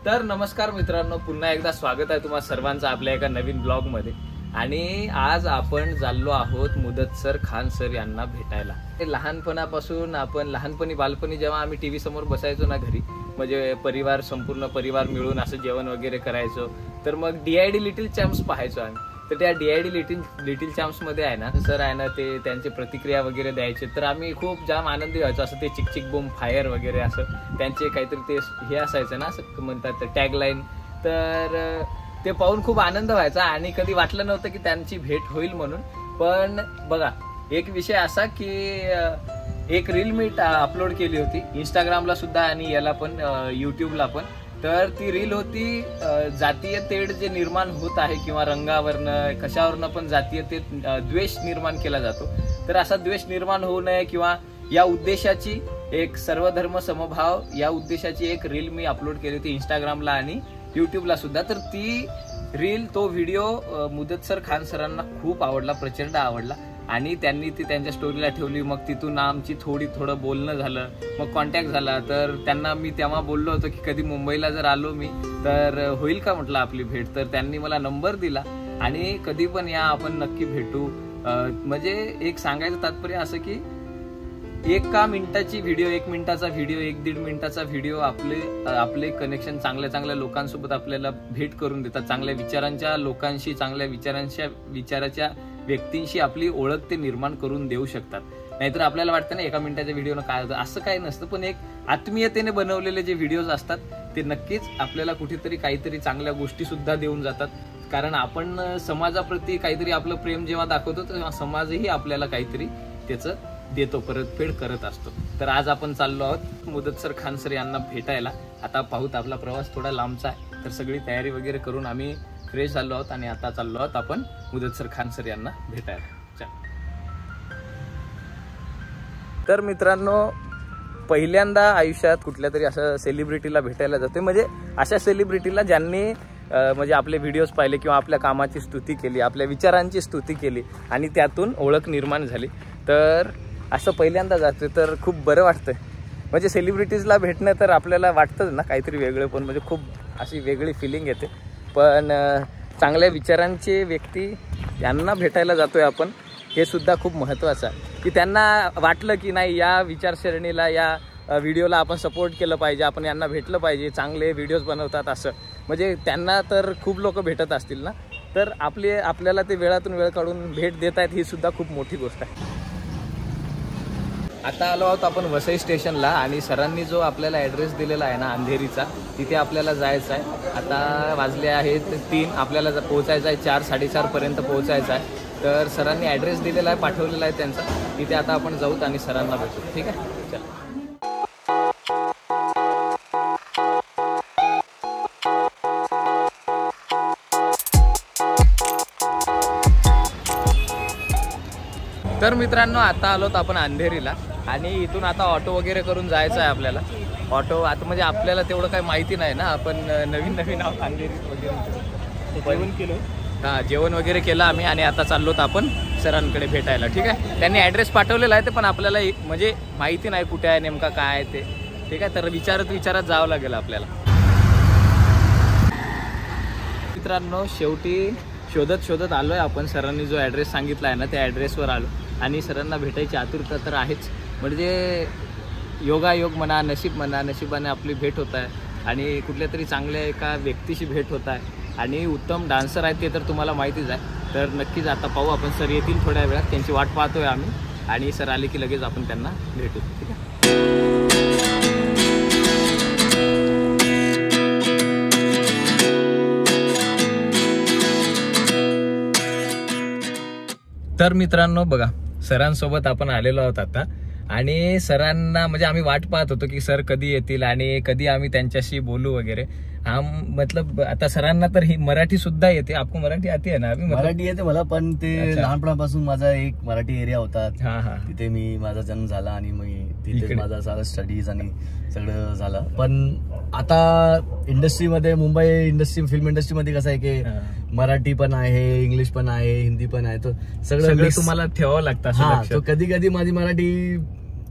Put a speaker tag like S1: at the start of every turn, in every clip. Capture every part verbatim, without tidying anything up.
S1: तर नमस्कार मित्रांनो, पुन्हा एकदा स्वागत आहे तुम्हा सर्वांचं आपल्या एका नवीन ब्लॉग मध्ये। आणि आज आपण चाललो आहोत मुदतसर खान सर यांना भेटायला। लहानपणापासून आपण लहानपणी बालपणी जेव्हा आम्ही टीव्ही समोर बसायचो ना घरी, म्हणजे परिवार संपूर्ण परिवार मिळून असं जेवण वगैरे करायचो, तर मग डीआयडी लिटिल चॅम्प्स पाहायचो आम्ही। तर त्या डीआयडी लिटिल लिटिल चॅम्प्स मध्ये आहे ना सर आहे ना ते त्यांचे प्रतिक्रिया वगैरे द्यायचे, तर आम्ही खूप जाम आनंदी व्हायचो। असं ते चिक चिक बूम फायर वगैरे असं त्यांचे काहीतरी ते हे असायचं ना, असं म्हणतात टॅगलाईन। तर ते पाहून खूप आनंद व्हायचा आणि कधी वाटलं नव्हतं की त्यांची भेट होईल म्हणून। पण बघा, एक विषय असा की एक रील मी अपलोड केली होती इंस्टाग्रामला सुद्धा आणि याला पण युट्यूबला पण। तर ती रील होती जातीय तेढ जे निर्माण होत आहे किंवा रंगावरनं कशावरनं पण जातीय ते द्वेष निर्माण केला जातो, तर असा द्वेष निर्माण होऊ नये किंवा या उद्देशाची एक सर्वधर्म समभाव या उद्देशाची एक रील मी अपलोड केली होती इंस्टाग्रामला आणि युट्यूबला सुद्धा। तर ती रील तो व्हिडिओ मुदतसर खान सरांना खूप आवडला, प्रचंड आवडला आणि त्यांनी ती त्यांच्या स्टोरीला ठेवली। मग तिथून आमची थोडी थोडं बोलणं झालं, मग कॉन्टॅक्ट झाला। तर त्यांना मी तेव्हा बोललो होतो की कधी मुंबईला जर आलो मी तर होईल का म्हटलं आपली भेट। तर त्यांनी मला नंबर दिला आणि कधी पण या आपण नक्की भेटू। म्हणजे एक सांगायचं तात्पर्य असं की एका मिनिटाची व्हिडिओ एक मिनिटाचा व्हिडिओ एक दीड मिनिटाचा व्हिडिओ आपले आपले कनेक्शन चांगल्या चांगल्या लोकांसोबत आपल्याला भेट करून देतात। चांगल्या विचारांच्या लोकांशी चांगल्या विचारांच्या विचाराच्या व्यक्तींशी आपली ओळख ते निर्माण करून देऊ शकतात। नाहीतर आपल्याला वाटतं ना एका मिनिटाच्या व्हिडिओनं काय होतं, असं काही नसतं। पण एक आत्मीयतेने बनवलेले जे व्हिडिओज असतात ते नक्कीच आपल्याला कुठेतरी काहीतरी चांगल्या गोष्टी सुद्धा देऊन जातात। कारण आपण समाजाप्रती काहीतरी आपलं प्रेम जेव्हा दाखवतो तेव्हा समाजही आपल्याला काहीतरी त्याचं देतो, परतफेड करत असतो। तर आज आपण चाललो आहोत मुदतसर खान सर यांना भेटायला। आता पाहूत आपला प्रवास थोडा लांबचा आहे, तर सगळी तयारी वगैरे करून आम्ही फ्रेश झालो आहोत आणि आता चाललो आहोत आपण मुदतसर खान सर यांना भेटायला। तर मित्रांनो, पहिल्यांदा आयुष्यात कुठल्या तरी असं सेलिब्रिटीला भेटायला जाते, म्हणजे अशा सेलिब्रिटीला ज्यांनी म्हणजे आपले व्हिडिओज पाहिले किंवा आपल्या कामाची स्तुती केली, आपल्या विचारांची स्तुती केली आणि त्यातून ओळख निर्माण झाली। तर असं पहिल्यांदा जाते तर खूप बरं वाटतं। म्हणजे सेलिब्रिटीजला भेटणं तर आपल्याला वाटतंच ना काहीतरी वेगळं, पण म्हणजे खूप अशी वेगळी फिलिंग येते। पण चांगल्या विचारांचे व्यक्ती यांना भेटायला जातोय आपण, हे सुद्धा खूप महत्त्वाचं आहे की त्यांना वाटलं की नाही या विचारसरणीला या व्हिडिओला आपण सपोर्ट केलं पाहिजे, आपण यांना भेटलं पाहिजे, चांगले व्हिडिओज बनवतात असं। म्हणजे त्यांना तर खूप लोक भेटत असतील ना, तर आपले आपल्याला ते वेळातून वेळ काढून भेट देत आहेत, ही सुद्धा खूप मोठी गोष्ट आहे। आता आलो आहोत आपण वसई स्टेशनला आणि सरांनी जो आपल्याला ॲड्रेस दिलेला आहे ना अंधेरीचा, तिथे आपल्याला जायचं आहे। आता वाजले आहेत तीन, आपल्याला पोहोचायचं आहे चार साडेचारपर्यंत पोहोचायचं आहे। तर सरांनी ॲड्रेस दिलेला आहे, पाठवलेला आहे त्यांचा, तिथे आता आपण जाऊत आणि सरांना भेटू, ठीक आहे? चला। तर मित्रांनो, आता आलोत आपण अंधेरीला आणि इथून आता ऑटो वगैरे करून जायचं आहे आपल्याला। ऑटो आता म्हणजे आपल्याला तेवढं काही माहिती नाही ना, आपण नवीन नवीन आहोत अंधेरीत वगैरे। जेवण केलं, हां जेवण वगैरे केलं आम्ही आणि आता चाललोत आपण सरांकडे भेटायला, ठीक आहे? त्यांनी ॲड्रेस पाठवलेला आहे ते, पण आपल्याला म्हणजे माहिती नाही कुठे आहे नेमका काय आहे ते, ठीक आहे? तर विचारत विचारत जावं लागेल आपल्याला। मित्रांनो, शेवटी शोधत शोधत आलो आहे आपण, सरांनी जो ॲड्रेस सांगितला आहे ना त्या ॲड्रेसवर आलो आणि सरांना भेटायची आतुरता तर आहेच। म्हणजे योगायोग म्हणा, नशीब म्हणा, नशिबाने आपली भेट होत आहे आणि कुठल्या तरी चांगल्या एका व्यक्तीशी भेट होत आहे आणि उत्तम डान्सर आहेत ते तर तुम्हाला माहितीच आहे। तर नक्कीच आता पाहू आपण, सर येतील थोड्या वेळात, त्यांची वाट पाहतोय आम्ही आणि सर आले की लगेच आपण त्यांना भेटू, ठीक आहे? तर मित्रांनो बघा, सरांसोबत आपण आलेलो आहोत आता आणि सरांना म्हणजे आम्ही वाट पाहत होतो की सर कधी येतील आणि कधी आम्ही त्यांच्याशी बोलू वगैरे। हा मतलब आता सरांना तर ही मराठी सुद्धा येते, आपको मराठी आती आहे ना? अभी
S2: मराठी येते मला, पण ते लहानपणापासून माझा एक मराठी एरिया होता, तिथे मी माझा जन्म झाला आणि मग तिथे माझा सारा स्टडीज आणि सगळं झालं। पण आता इंडस्ट्रीमध्ये, मुंबई इंडस्ट्री फिल्म इंडस्ट्रीमध्ये कसं आहे की मराठी पण आहे, इंग्लिश पण आहे, हिंदी पण आहे, तो सगळं
S1: तुम्हाला ठेवावं लागतं।
S2: हा, तो कधी कधी माझी मराठी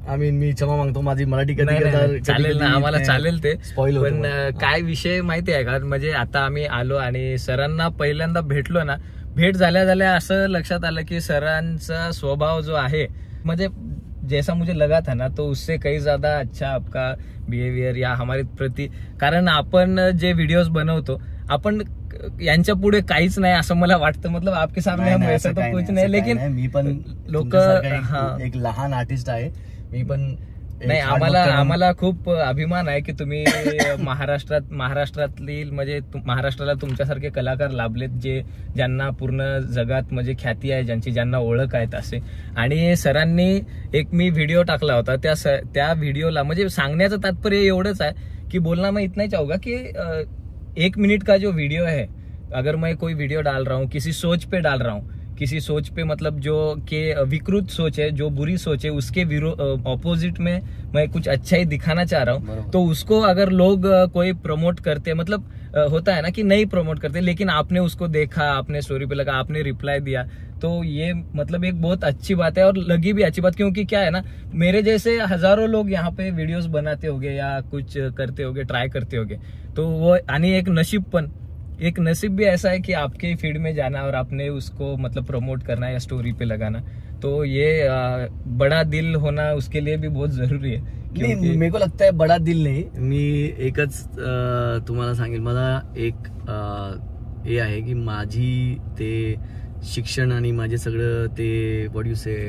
S2: आय मीन मी क्षमा मागतो, माझी मराठी कधी
S1: नाही,
S2: कधी-
S1: नाही,
S2: कधी-
S1: चालेल ना,
S2: कधी
S1: आम्हाला
S2: ते
S1: चालेल ते
S2: spoil होतं
S1: पण
S2: मग.
S1: अं, काय विषय माहिती आहे का, म्हणजे आता आम्ही आलो आणि सरांना पहिल्यांदा भेटलो ना, भेट झाल्या झाल्या असं लक्षात आलं की सरांचा स्वभाव जो आहे, म्हणजे जैसा मुझे लगा था ना, तो उससे कहीं ज्यादा अच्छा आपका बिहेवियर या हमारे प्रति, कारण आपण जे व्हिडिओज बनवतो आपण यांच्या पुढे काहीच नाही असं मला वाटतं, मतलब आपके सामने हम वैसा तो कुछ नाही, लेकिन
S2: मी पण
S1: लोक
S2: एक लहान आर्टिस्ट आहे, मी पण
S1: नाही, आम्हाला आम्हाला खूप अभिमान आहे की तुम्ही महाराष्ट्रात महाराष्ट्रातली म्हणजे महाराष्ट्राला तुमच्यासारखे कलाकार लाभलेत, जे ज्यांना पूर्ण जगात म्हणजे ख्याती आहे, ज्यांची ज्यांना ओळख आहेत असे. आणि सरांनी एक मी व्हिडिओ टाकला होता, त्या त्या व्हिडिओला म्हणजे सांगण्याचं तात्पर्य एवढंच आहे की बोलना मैं इतना ही चाहूंगा कि एक मिनट का जो वीडियो है, अगर मैं कोई वीडियो डाल रहा हूँ किसी सोच पे डाल रहा हूँ, किसी सोच पे मतलब जो के विकृत सोच है, जो बुरी सोच है, उसके ऑपोजिट में मैं कुछ अच्छा ही दिखाना चाह रहा हूँ, तो उसको अगर लोग कोई प्रमोट करते, मतलब होता है ना कि नहीं प्रमोट करते, लेकिन आपने उसको देखा, आपने स्टोरी पे लगा, आपने रिप्लाई दिया, तो ये मतलब एक बहुत अच्छी बात है और लगी भी अच्छी बात, क्योंकि क्या है ना, मेरे जैसे हजारों लोग यहाँ पे वीडियोस बनाते होंगे या कुछ करते होंगे, ट्राई करते होंगे, तो वो आणि एक नशीब पण एक नसीब भी ऐसा है कि आपके फील्ड में जाना और आपने उसको मतलब प्रमोट करना या स्टोरी पे लगाना, तो ये आ, बड़ा दिल होना उसके लिए भी बहुत जरूरी है.
S2: नहीं, मेरे को लगता है बड़ा दिल नाही, मी एकच तुम्हाला सांगेल, मला एक हे आहे की माझी ते शिक्षण आणि माझे सगळं ते व्हॉट यू से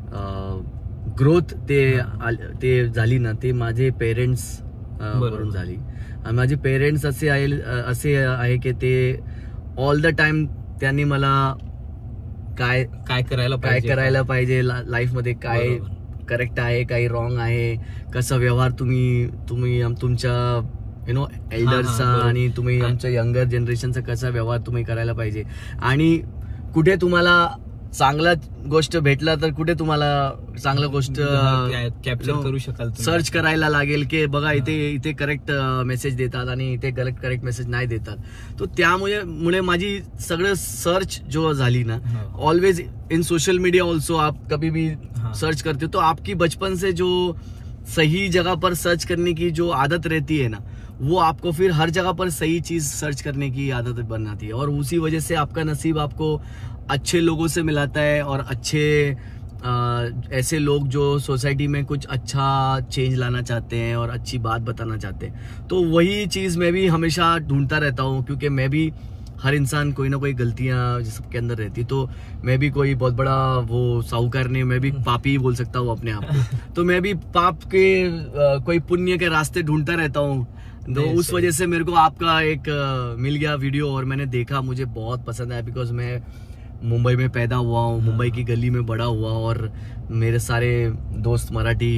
S2: ग्रोथ ते ते झाली ना, ते माझे पेरेंट्स वरून झाली. माझे पेरेंट्स असे आहे असे आहे की ते ऑल द टाइम त्यांनी मला काय
S1: काय करायला
S2: काय करायला पाहिजे लाईफ मध्ये, काय करेक्ट आहे, काही रॉंग आहे, कसा व्यवहार तुम्ही तुम्ही तुमच्या यु नो एल्डर्सचा आणि तुम्ही आमच्या यंगर जनरेशनचा कसा व्यवहार तुम्ही करायला पाहिजे, आणि कुठे तुम्हाला चांगला गोष्ट भेटला तर कुठे तुम्हाला चांगला गोष्ट
S1: कॅप्चर करू शकाल,
S2: सर्च करायला लागेल की बघा इथे इथे करेक्ट मेसेज देतात आणि इथे करेक्ट करेक्ट मेसेज नाही देतात. तो त्यामुळे मुळे माझी सगळं सर्च जो झाली ना, always in social media also आप कभी भी सर्च करते हो तो आपकी बचपन से जो सही जगह पर सर्च करने की जो आदत रहती है ना, वो आपको फिर हर जगह पर सही चीज सर्च करने की आदत बनाती है, और उसी वजह से आपका नसीब आपको अच्छे लोगों से मिलाता है और अच्छे आ, ऐसे लोग जो सोसाइटी में कुछ अच्छा चेंज लाना चाहते हैं और अच्छी बात बताना चाहते हैं. तो वही चीज मैं भी हमेशा ढूंढता रहता हूँ, क्योंकि मैं भी, हर इंसान कोई ना कोई गलतियां सबके अंदर रहती, तो मैं भी कोई बहुत बड़ा वो साहूकार नहीं, मैं भी पापी ही बोल सकता हूँ अपने आप को. तो मैं भी पाप के आ, कोई पुण्य के रास्ते ढूंढता रहता हूँ. तो उस वजह से मेरे को आपका एक आ, मिल गया वीडियो और मैंने देखा, मुझे बहुत पसंद आया, बिकॉज मैं मुंबई में पैदा हुआ हूँ, मुंबई की गली में बड़ा हुआ, और मेरे सारे दोस्त मराठी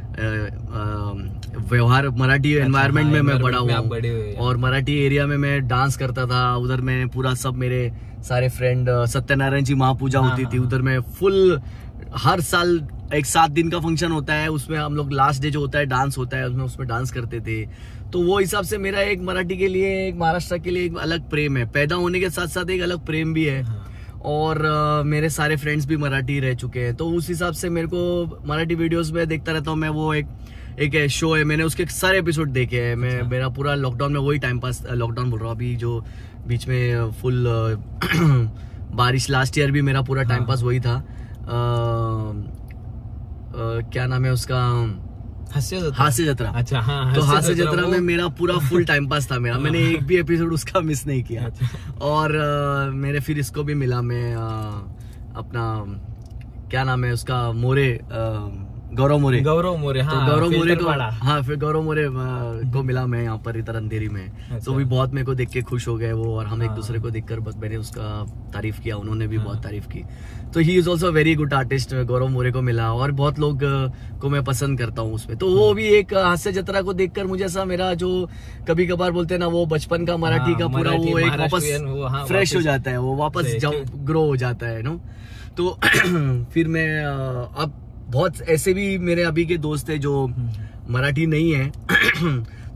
S2: व्यवहार मराठी एनवायरनमेंट में मैं बड़ा हुआ हूँ, और मराठी एरिया में मैं डांस करता था. उधर मैं पूरा सब मेरे सारे फ्रेंड, सत्यनारायण जी महापूजा होती थी उधर, मैं फुल हर साल एक सात दिन का फंक्शन होता है, उसमें हम लोग लास्ट डे जो होता है डांस होता है, उसमें उसमें डांस करते थे. तो वो हिसाब से मेरा एक मराठी के लिए, एक महाराष्ट्र के लिए एक अलग प्रेम है, पैदा होने के साथ साथ एक अलग प्रेम भी है. और uh, मेरे सारे फ्रेंड्स भी मराठी रह चुके हैं, तो उस हिसाब से मेरे को मराठी वीडियोस में देखता रहता हूँ मैं. वो एक एक शो है, मैंने उसके सारे एपिसोड देखे हैं. मैं मेरा पूरा लॉकडाउन में वही टाइम पास, लॉकडाउन बोल रहा हूँ अभी जो बीच में फुल बारिश, लास्ट ईयर भी मेरा पूरा टाइम पास वही था. आ, आ, क्या नाम है उसका,
S1: हास्य
S2: हास्य जत्रा.
S1: अच्छा, हाँ,
S2: तो हास्य जत्रा में मेरा पूरा फुल टाइम पास था मेरा, मैंने एक भी एपिसोड उसका मिस नहीं किया. और आ, मेरे फिर इसको भी मिला, मैं आ, अपना क्या नाम है उसका, मोरे, गौरव मोरे
S1: गौरव मोरे
S2: हाँ, तो गौरव मोरे को, हाँ फिर गौरव मोरे को मिला मैं यहाँ पर इधर अंधेरी में. अच्छा. तो भी बहुत मेरे को देख के खुश हो गए वो, और हम हाँ. एक दूसरे को देखकर बस मैंने उसका तारीफ किया, उन्होंने भी हाँ. बहुत तारीफ की. तो he is also very good artist. Gaurav More को मिला, और बहुत लोग को मैं पसंद करता हूँ उसमें. तो वो भी एक हास्य जत्रा को देखकर मुझे ऐसा, मेरा जो कभी कभार बोलते हैं ना, वो बचपन का मराठी का पूरा वो एक वापस फ्रेश हो जाता है, वो वापस ग्रो हो जाता है नो. तो फिर मैं अब बहुत ऐसे भी मेरे अभी के दोस्त है जो मराठी नहीं है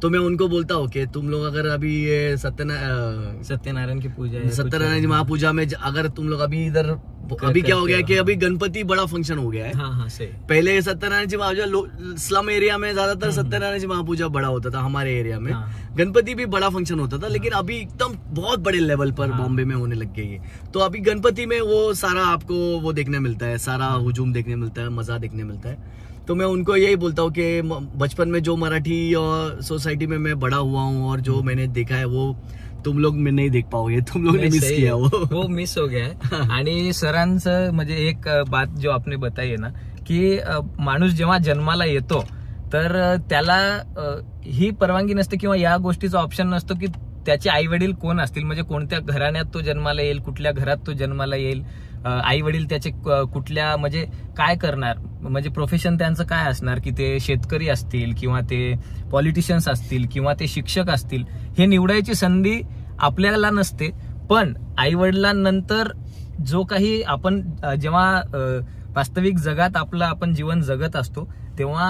S2: तो मैं उनको बोलता हूँ कि तुम लोग अगर अभी ये सत्यनारायण
S1: सत्यनारायण की पूजा
S2: सत्यनारायण जी महापूजा में अगर तुम लोग अभी इधर अभी क्या हो गया कि अभी गणपति बड़ा फंक्शन हो गया है।
S1: हाँ हाँ सही।
S2: पहले सत्यनारायण जी महापूजा स्लम एरिया में ज्यादातर सत्यनारायण जी महापूजा बड़ा होता था, हमारे एरिया में गणपति भी बड़ा फंक्शन होता था, लेकिन अभी एकदम बहुत बड़े लेवल पर बॉम्बे में होने लग गई है। तो अभी गणपति में वो सारा आपको वो देखने मिलता है, सारा हुजूम देखने मिलता है, मजा देखने मिलता है। तो मैं उनको यही बोलता हूँ कि बचपन में जो मराठी और सोसाइटी में मैं बड़ा हुआ हूँ और जो मैंने देखा है वो तुम लोग में नहीं देख पाओगे, तुम लोग ने मिस किया, वो वो
S1: मिस हो गया है। आणि सरांचं म्हणजे एक बात जो आपने बताई है ना की माणूस जेव्हा जन्माला येतो तर त्याला ही परवानगी नसते किंवा या गोष्टीचा ऑप्शन नसतो की त्याचे आई वडील कोण असतील, म्हणजे कोणत्या घराण्यात तो जन्माला येईल, कुठल्या घरात तो जन्माला येईल, आई वडील त्याचे कुठल्या म्हणजे काय करणार, म्हणजे प्रोफेशन त्यांचं काय असणार, की ते शेतकरी असतील किंवा ते पॉलिटिशियन्स असतील किंवा ते शिक्षक असतील, हे निवडायची संधी आपल्याला नसते. पण आई वडिलांनंतर जो काही आपण जेव्हा वास्तविक जगात आपलं आपण जीवन जगत असतो तेव्हा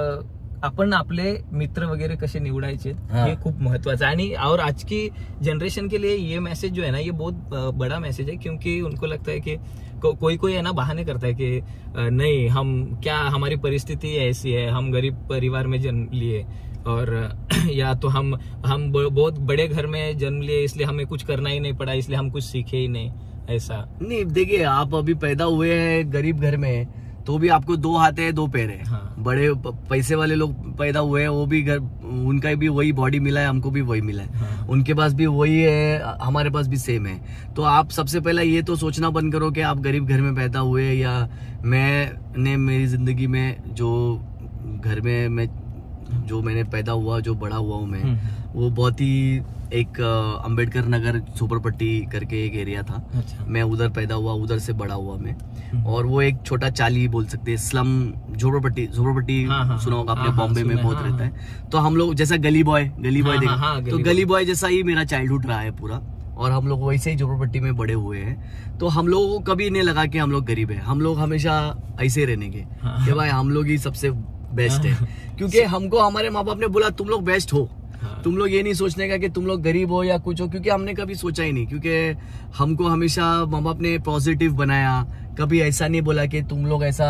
S1: अपन आपले मित्र वगैरह कसे निवडायचे हाँ। ये खूब महत्वाचा है। आणि और आज की जनरेशन के लिए ये मैसेज जो है ना ये बहुत बड़ा मैसेज है, क्योंकि उनको लगता है कि को, कोई कोई है ना बहाने करता है कि नहीं हम क्या हमारी परिस्थिति ऐसी है, हम गरीब परिवार में जन्म लिए और या तो हम हम बहुत बड़े घर में जन्म लिए इसलिए हमें कुछ करना ही नहीं पड़ा, इसलिए हम कुछ सीखे ही नहीं। ऐसा नहीं,
S2: देखिए आप अभी पैदा हुए हैं गरीब घर में तो भी आपको दो हाथ है दो पैर है। हाँ। बड़े पैसे वाले लोग पैदा हुए हैं वो भी घर उनका भी वही बॉडी मिला है, हमको भी वही मिला है। हाँ। उनके पास भी वही है, हमारे पास भी सेम है। तो आप सबसे पहले ये तो सोचना बंद करो कि आप गरीब घर में पैदा हुए या मैंने मेरी जिंदगी में जो घर में मैं जो मैंने पैदा हुआ जो बड़ा हुआ हूँ मैं वो बहुत ही एक अंबेडकर नगर झोपड़पट्टी करके एक एरिया था। अच्छा। मैं उधर पैदा हुआ, उधर से बड़ा हुआ मैं, और वो एक छोटा चाली बोल सकते हैं, स्लम झोपड़पट्टी झोपड़पट्टी हाँ, हाँ, सुना होगा आपने, बॉम्बे में बहुत हाँ, रहता है। तो हम लोग जैसा गली बॉय गली बॉय देखा हाँ, तो गली बॉय जैसा ही मेरा चाइल्डहुड रहा है पूरा, और हम लोग वैसे ही झोपड़पट्टी में बड़े हुए हैं। तो हम लोगों को कभी नहीं लगा कि हम लोग गरीब है, हम लोग हमेशा ऐसे रहने के कि भाई हम लोग ही सबसे बेस्ट है, क्योंकि हमको हमारे माँ बाप ने बोला तुम लोग बेस्ट हो, तुम लोग ये नहीं सोचने का कि तुम लोग गरीब हो या कुछ हो, क्योंकि हमने कभी सोचा ही नहीं, क्योंकि हमको हमेशा माँ बाप ने पॉजिटिव बनाया, कभी ऐसा नहीं बोला कि तुम लोग ऐसा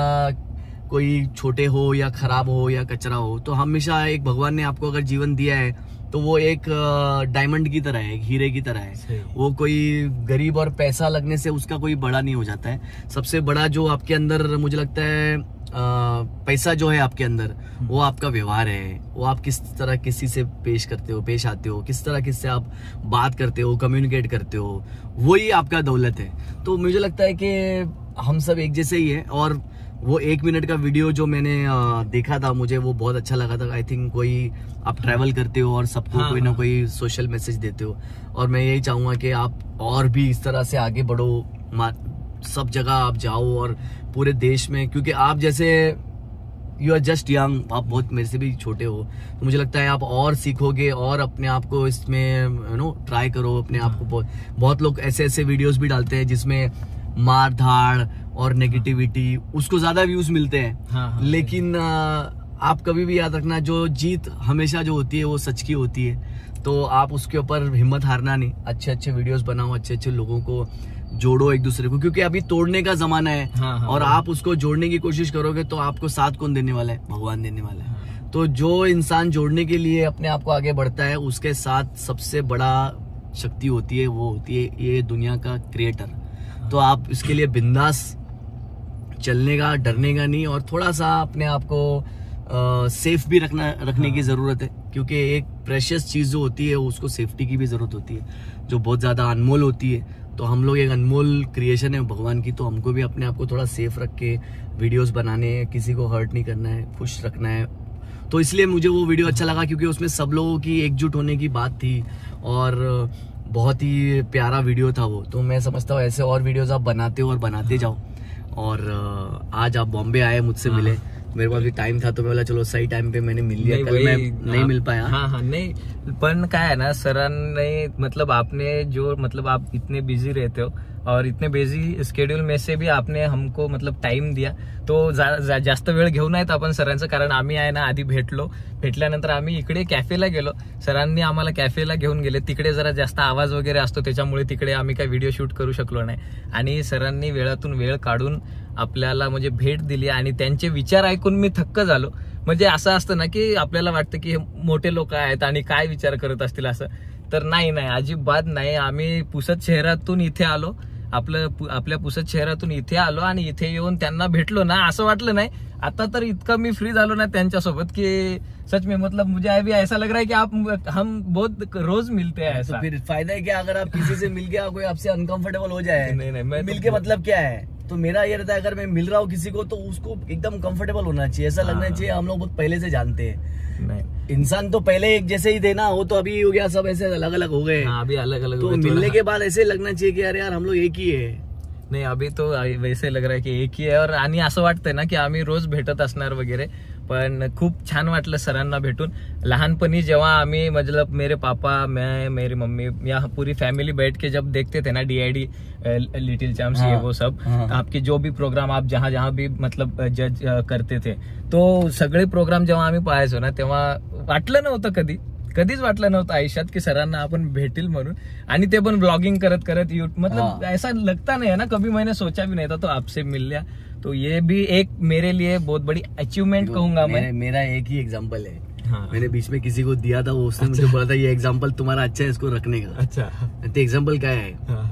S2: कोई छोटे हो या खराब हो या कचरा हो। तो हमेशा एक भगवान ने आपको अगर जीवन दिया है तो वो एक डायमंड की तरह है, एक हीरे की तरह है। वो कोई गरीब और पैसा लगने से उसका कोई बड़ा नहीं हो जाता है। सबसे बड़ा जो आपके अंदर मुझे लगता है आ, पैसा जो है आपके अंदर वो आपका व्यवहार है, वो आप किस तरह किसी से पेश करते हो, पेश आते हो, किस तरह किससे आप बात करते हो, कम्युनिकेट करते हो, वही आपका दौलत है। तो मुझे लगता है कि हम सब एक जैसे ही है। और वो एक मिनट का वीडियो जो मैंने आ, देखा था मुझे वो बहुत अच्छा लगा था। आई थिंक कोई आप ट्रैवल करते हो और सबको हाँ, कोई ना कोई सोशल मैसेज देते हो, और मैं यही चाहूंगा कि आप और भी इस तरह से आगे बढ़ो, सब जगह आप जाओ और पूरे देश में, क्योंकि आप जैसे यू आर जस्ट यंग, आप बहुत मेरे से भी छोटे हो, तो मुझे लगता है आप और सीखोगे और अपने आप को इसमें यू नो ट्राई करो अपने आप को। बहुत, बहुत लोग ऐसे ऐसे वीडियोस भी डालते हैं जिसमें मार धाड़ और नेगेटिविटी, उसको ज्यादा व्यूज मिलते हैं। हाँ, हाँ, लेकिन आ, आप कभी भी याद रखना जो जीत हमेशा जो होती है वो सच की होती है। तो आप उसके ऊपर हिम्मत हारना नहीं, अच्छे अच्छे वीडियोस बनाओ, अच्छे अच्छे लोगों को जोड़ो एक दूसरे को, क्योंकि अभी तोड़ने का जमाना है। हाँ, हाँ, और हाँ, आप उसको जोड़ने की कोशिश करोगे तो आपको साथ कौन देने वाला है? भगवान देने वाला है। हाँ, तो जो इंसान जोड़ने के लिए अपने आप को आगे बढ़ता है उसके साथ सबसे बड़ा शक्ति होती है, वो होती है ये दुनिया का क्रिएटर। हाँ, तो आप इसके लिए बिंदास चलने का, डरने का नहीं, और थोड़ा सा अपने आप को आ, सेफ भी रखना रखने हाँ, की जरूरत है, क्योंकि एक प्रेशियस चीज जो होती है उसको सेफ्टी की भी जरूरत होती है, जो बहुत ज्यादा अनमोल होती है। तो हम लोग एक अनमोल क्रिएशन है भगवान की, तो हमको भी अपने आप को थोड़ा सेफ रख के वीडियोस बनाने हैं, किसी को हर्ट नहीं करना है, खुश रखना है। तो इसलिए मुझे वो वीडियो अच्छा लगा, क्योंकि उसमें सब लोगों की एकजुट होने की बात थी और बहुत ही प्यारा वीडियो था वो। तो मैं समझता हूँ ऐसे और वीडियोस आप बनाते हो और बनाते जाओ। और आज आप बॉम्बे आए, मुझसे मिले, मेरे को अभी टाइम था तो मैं बोला चलो सही टाइम पे मैंने मिल लिया, कल मैं नहीं मिल पाया।
S1: हाँ हाँ नहीं, पण काय है ना सरांने मतलब आपने जो मतलब आप इतने बिजी रहते हो और इतने बिझी स्केड्यूल में से भी आपने हमको मतलब टाइम दिया, तो जा, जा, जास्त वेळ घेऊ नयेत आपण सरांचं, कारण आम्ही आहे ना आधी भेटलो, भेटल्यानंतर आम्ही इकडे कॅफेला गेलो, सरांनी आम्हाला कॅफेला घेऊन गेले, तिकडे जरा जास्त आवाज वगैरे असतो त्याच्यामुळे तिकडे आम्ही काही व्हिडिओ शूट करू शकलो नाही, आणि सरांनी वेळातून वेळ काढून आपल्याला म्हणजे भेट दिली आणि त्यांचे विचार ऐकून मी थक्क झालो. म्हणजे असं असतं ना की आपल्याला वाटतं की मोठे लोक आहेत आणि काय विचार करत असतील असं, तर नाही नाही अजिबात नाही. आम्ही पुसद शहरातून इथे आलो, आपलं आपल्या पुसद शहरातून इथे आलो आणि इथे येऊन त्यांना भेटलो ना, असं वाटलं नाही आता तर इतकं मी फ्री झालो ना त्यांच्यासोबत की सच में मतलब मुझे अभी ऐसा लग रहा है कि आप हम बहुत रोज मिलते हैं ऐसा.
S2: तो फिर फायदा है कि अगर आप किसी से मिल गया कोई आपसे अनकंफर्टेबल हो जाए.
S1: नहीं नहीं मैं
S2: मिल के मतलब क्या है, तो मेरा ये रहता है अगर मैं मिल रहा हूँ किसी को तो उसको एकदम कंफर्टेबल होना चाहिए, ऐसा लगना चाहिए हम लोग बहुत पहले से जानते हैं.
S1: नहीं
S2: इंसान तो पहले एक जैसे ही थे ना, वो तो अभी हो गया सब ऐसे अलग अलग हो गए.
S1: अभी अलग अलग
S2: तो मिलने के बाद ऐसे लगना चाहिए की अरे यार हम लोग एक ही है.
S1: नाही अभी तो वैसे लग रहा है की एक ही आहे. और आणि असं वाटतंय ना की आम्ही रोज भेटत असणार वगैरे, पण खूप छान वाटलं सरांना भेटून. लहानपणी जेव्हा आम्ही मतलब मेरे पापा मैं मेरी मम्मी या पूरी फैमिली बैठ के जब देखते थे ना डीआईडी लिटिल चैम्प्स ये वो सब, आपके जो भी प्रोग्राम आप जहाँ जहाँ भी मतलब जज करते थे, तो सगळे प्रोग्राम जेव्हा आम्ही पाहायचो ना तेव्हा वाटलं नव्हतं कधी कधीच वाटलं नव्हतं आयुष्यात की सरांना आपण भेटेल म्हणून, आणि ते पण ब्लॉगिंग करत करत यू मतलब ऐसा लगता नहीं है ना कभी मैंने सोचा भी नहीं था, तो आपसे मिल लिया तो ये भी एक मेरे लिए बहुत बड़ी अचीवमेंट कहूंगा मैं.
S2: मेरा एक ही एग्जाम्पल है.
S1: हाँ.
S2: मैंने बीच में किसी को दिया था, वो उसने मुझे बोला था ये एग्जाम्पल तुम्हारा अच्छा है, इसको रखने का.
S1: अच्छा
S2: ते एक्झाम्पल काय आहे,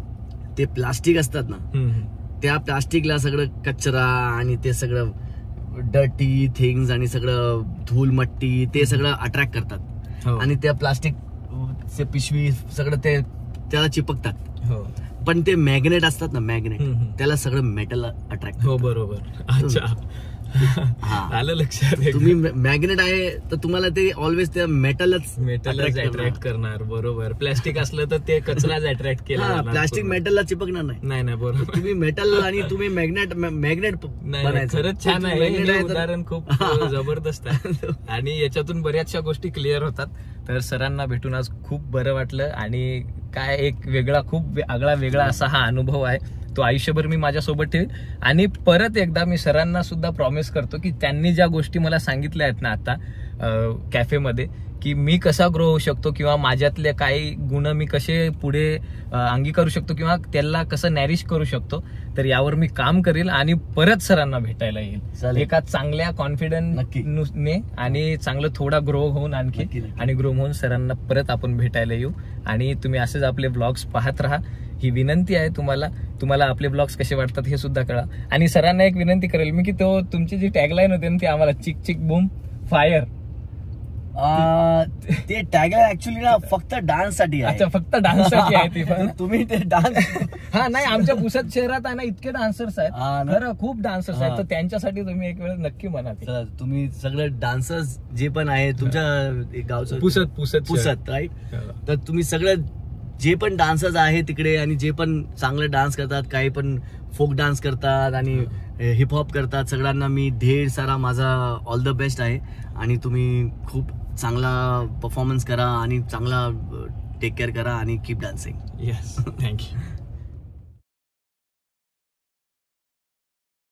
S2: ते प्लास्टिक असतात ना, त्या प्लास्टिकला सगळं कचरा आणि ते सगळं डर्टी थिंग्स आणि सगळं धूल मट्टी ते सगळं अट्रॅक्ट करतात, आणि त्या प्लास्टिक पिशवी सगळं ते त्याला चिपकतात. पण ते मॅग्नेट असतात ना, मॅग्नेट त्याला सगळं मेटल अट्रॅक्ट.
S1: हो बरोबर. अच्छा आलं लक्षात.
S2: तुम्ही मॅग्नेट आहे तर तुम्हाला ते ऑलवेज त्या मेटलच
S1: मेटलच अट्रॅक्ट करणार. बरोबर. प्लास्टिक असलं तर ते कचराच अट्रॅक्ट केला.
S2: प्लास्टिक मेटलला चिपकणार नाही.
S1: नाही नाही बरोबर.
S2: तुम्ही मेटल आणि तुम्ही मॅग्नेट मॅग्नेट बनायचं.
S1: खरंच छान आहे हे उदाहरण, खूप जबरदस्त आहे आणि याच्यातून बऱ्याचशा गोष्टी क्लिअर होतात. तर सरांना भेटून आज खूप बरं वाटलं, आणि काय एक वेगळा खूप आगळा वेगळा असा हा अनुभव आहे, तो आयुष्यभर मी माझ्यासोबत ठेवीन. आणि परत एकदा मी सरांना सुद्धा प्रॉमिस करतो की त्यांनी ज्या गोष्टी मला सांगितल्या आहेत ना आता कॅफेमध्ये, की मी कसा ग्रो होऊ शकतो किंवा माझ्यातले काही गुण मी कसे पुढे अंगीकारू शकतो किंवा त्याला कसं नॅरिश करू शकतो, तर यावर मी काम करेल आणि परत सरांना भेटायला येईल एका चांगल्या कॉन्फिडन्स ने, आणि चांगलं थोडा ग्रो होऊन आणखी आणि ग्रो होऊन सरांना परत आपण भेटायला येऊ. आणि तुम्ही असेच आपले ब्लॉग्स पाहत राहा, ही विनंती आहे तुम्हाला. तुम्हाला आपले ब्लॉग्स कसे वाटतात हे सुद्धा कळा. आणि सरांना एक विनंती करेल मी की तो तुमची जी टॅगलाईन होती ना ती आम्हाला चिक चिक बूम फायर,
S2: ते टॅगलाईन ऍक्च्युली ना फक्त डान्स साठी आहे.
S1: अच्छा फक्त डान्स साठी आहे ती.
S2: तुम्ही ते डान्स
S1: हा नाही, आमच्या पुसद शहरात आहे ना इतके डान्सर्स आहेत, खरं खूप डान्सर्स आहेत, तर त्यांच्यासाठी तुम्ही एक वेळ नक्की म्हणा.
S2: तुम्ही सगळे डान्सर्स जे पण आहे तुमच्या गावचं
S1: पुसद पुसद
S2: पुसद राईट, तर तुम्ही सगळं जे पण डान्सर्स आहे तिकडे आणि जे पण चांगले डान्स करतात, काही पण फोक डान्स करतात आणि हिपहॉप करतात, सगळ्यांना मी ढेर सारा माझा ऑल द बेस्ट आहे. आणि तुम्ही खूप चांगला परफॉर्मन्स करा आणि चांगला टेक केअर करा आणि कीप डान्सिंग.
S1: Yes thank you.